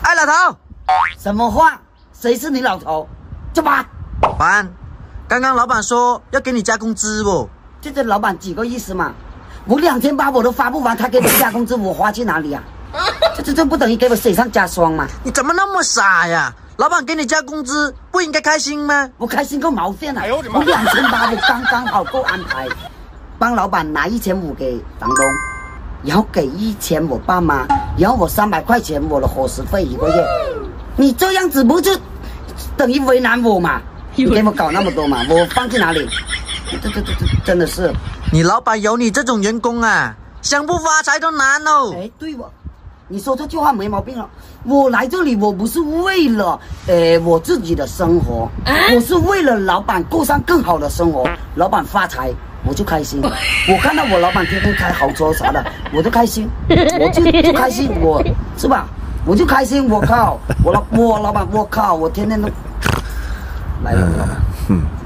哎，老头， 什么话？谁是你老头？走吧。 老板，刚刚老板说要给你加工资不？ 这老板几个意思嘛？我2800我都发不完，他给我加工资，我花去哪里啊？这不等于给我雪上加霜吗？ 你怎么那么傻呀？老板给你加工资，不应该开心吗？ 我开心个毛线啊！我2800我刚刚好够安排，帮老板拿1500给房东，然后给1000我爸妈，然后我300块钱我的伙食费1个月。你这样子不就等于为难我嘛？你给我搞那么多嘛，我放去哪里？这真的是。 你老板有你这种员工啊，想不发财都难哦。 哎，对我，你说这句话没毛病了。我来这里，我不是为了我自己的生活，我是为了老板过上更好的生活，老板发财我就开心。我看到我老板天天开豪车啥的，我就开心，我就开心，我是吧？我就开心。我靠，我老板，我靠，我天天都来了，老板。